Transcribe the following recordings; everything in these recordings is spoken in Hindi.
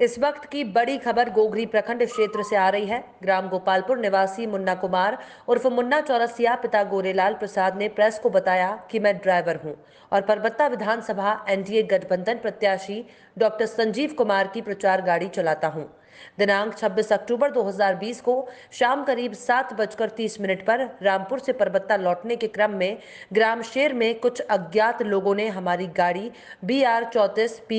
इस वक्त की बड़ी खबर गोगरी प्रखंड क्षेत्र से आ रही है। ग्राम गोपालपुर निवासी मुन्ना कुमार उर्फ मुन्ना चौरसिया पिता गोरेलाल प्रसाद ने प्रेस को बताया कि मैं ड्राइवर हूं और परबत्ता विधानसभा एनडीए गठबंधन प्रत्याशी डॉक्टर संजीव कुमार की प्रचार गाड़ी चलाता हूं। दिनांक 26 अक्टूबर 2020 को शाम करीब 7:30 पर रामपुर से परबत्ता लौटने के क्रम में ग्राम शेर में कुछ अज्ञात लोगों ने हमारी गाड़ी BR 34 P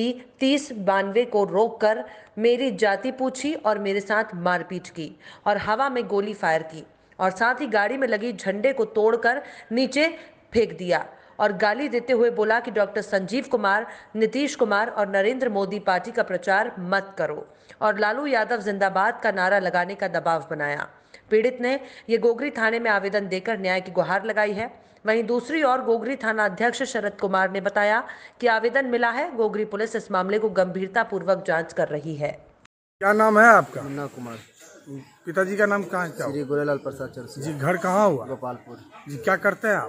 3092 को रोककर मेरी जाति पूछी और मेरे साथ मारपीट की और हवा में गोली फायर की और साथ ही गाड़ी में लगी झंडे को तोड़कर नीचे फेंक दिया और गाली देते हुए बोला कि डॉक्टर संजीव कुमार, नीतीश कुमार और नरेंद्र मोदी पार्टी का प्रचार मत करो और लालू यादव जिंदाबाद का नारा लगाने का दबाव बनाया। पीड़ित ने ये गोगरी थाने में आवेदन देकर न्याय की गुहार लगाई है। वहीं दूसरी ओर गोगरी थाना अध्यक्ष शरद कुमार ने बताया कि आवेदन मिला है। गोगरी पुलिस इस मामले को गंभीरता पूर्वक जांच कर रही है। क्या नाम है आपका? मुन्ना कुमार। पिताजी का नाम कहाँ? श्री गोरेलाल प्रसाद चौरसिया जी। घर कहाँ हुआ? गोपालपुर जी। क्या करते हैं आप?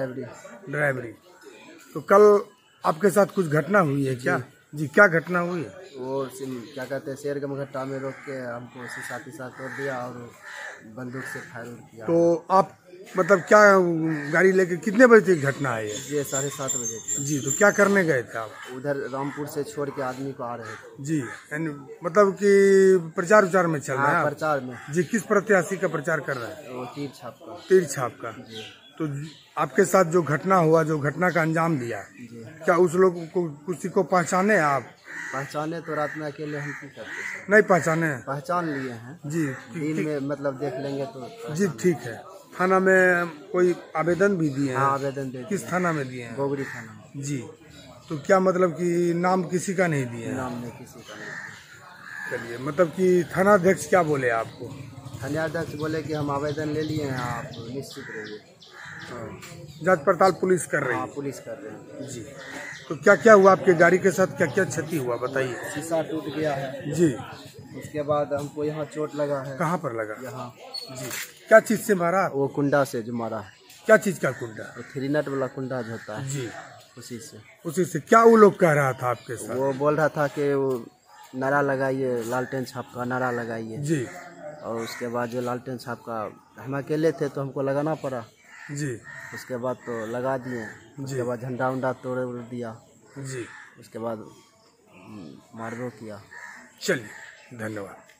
ड्राइवरी। तो कल आपके साथ कुछ घटना हुई है क्या? जी। क्या घटना हुई है? वो क्या कहते हैं, शेर के मघट्टा में रोक के हमको साथ तोड़ दिया और बंदूक से फायर किया। तो आप मतलब क्या गाड़ी लेके कितने बजे की घटना है ये 7:30 बजे की। जी। तो क्या करने गए थे आप? उधर रामपुर से छोड़ के आदमी को आ रहे थे। जी। मतलब कि प्रचार उचार में चल रहा है? प्रचार में। जी। किस प्रत्याशी का प्रचार कर रहे हैं? वो तीर छाप का। तीर छाप का। तो आपके साथ जो घटना हुआ, जो घटना का अंजाम दिया, क्या उस लोग को किसी को पहचाने आप? पहचाने तो रात में अकेले हम की करते? नहीं पहचाने? पहचान लिए हैं जी। दिन में मतलब देख लेंगे तो। जी ठीक है। थाना में कोई आवेदन भी दिए हैं? हाँ, आवेदन दे। किस थाना में दिए हैं? गोगरी थाना में। जी। तो क्या मतलब कि नाम किसी का नहीं दिए हैं? नाम नहीं किसी का नहीं। चलिए, मतलब कि थाना अध्यक्ष क्या बोले आपको? थाना अध्यक्ष बोले कि हम आवेदन ले लिए हैं, आप निश्चित रहिए। जांच पड़ताल पुलिस कर रही है? पुलिस कर रहे हैं। जी। तो क्या क्या हुआ आपके गाड़ी के साथ? क्या क्या क्षति हुआ बताइए। शीशा टूट गया है। जी। उसके बाद हमको यहाँ चोट लगा है। कहाँ पर लगा? यहाँ। जी। क्या चीज से मारा? वो कुंडा से जो मारा है। क्या चीज का कुंडा? वो 3 नट वाला कुंडा जो होता है। जी। उसी से। क्या वो लोग कह रहा था आपके साथ? वो बोल रहा था कि वो नारा लगाइए, लालटेन छाप का नारा लगाइए। जी। और उसके बाद जो लालटेन छाप का, हम अकेले थे तो हमको लगाना पड़ा। जी। उसके बाद तो लगा दिए। उसके बाद झंडा उंडा तोड़ दिया। जी। उसके बाद मारबो किया। चलिए, धन्यवाद।